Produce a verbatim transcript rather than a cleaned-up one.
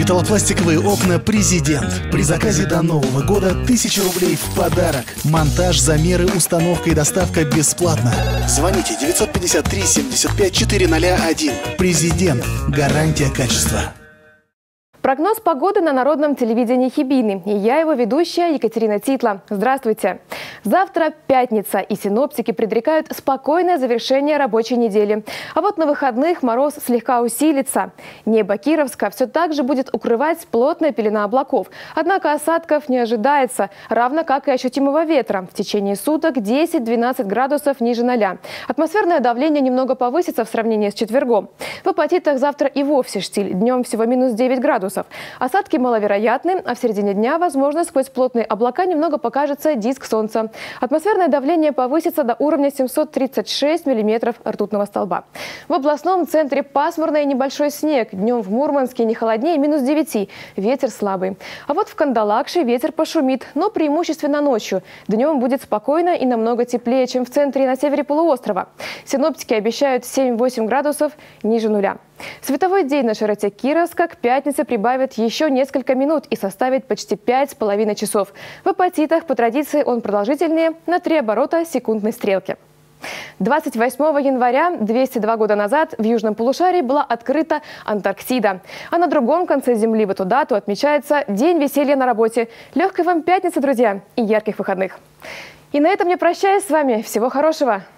Металлопластиковые окна «Президент». При заказе до Нового года тысяча рублей в подарок. Монтаж, замеры, установка и доставка бесплатно. Звоните девятьсот пятьдесят три семьдесят пять четыреста один. «Президент». Гарантия качества. Прогноз погоды на народном телевидении Хибины. И я его ведущая Екатерина Титла. Здравствуйте. Завтра пятница, и синоптики предрекают спокойное завершение рабочей недели. А вот на выходных мороз слегка усилится. Небо Кировска все так же будет укрывать плотная пелена облаков. Однако осадков не ожидается, равно как и ощутимого ветра. В течение суток десять-двенадцать градусов ниже ноля. Атмосферное давление немного повысится в сравнении с четвергом. В Апатитах завтра и вовсе штиль. Днем всего минус девять градусов. Осадки маловероятны, а в середине дня, возможно, сквозь плотные облака немного покажется диск солнца. Атмосферное давление повысится до уровня семьсот тридцать шесть миллиметров ртутного столба. В областном центре пасмурно и небольшой снег. Днем в Мурманске не холоднее минус девяти. Ветер слабый. А вот в Кандалакше ветер пошумит, но преимущественно ночью. Днем будет спокойно и намного теплее, чем в центре и на севере полуострова. Синоптики обещают семь-восемь градусов ниже нуля. Световой день на широте Кировска к пятнице прибавит еще несколько минут и составит почти пять с половиной часов. В Апатитах по традиции он продолжительнее на три оборота секундной стрелки. двадцать восьмого января двести два года назад в южном полушарии была открыта Антарктида. А на другом конце Земли в эту дату отмечается День веселья на работе. Легкой вам пятницы, друзья, и ярких выходных. И на этом я прощаюсь с вами. Всего хорошего!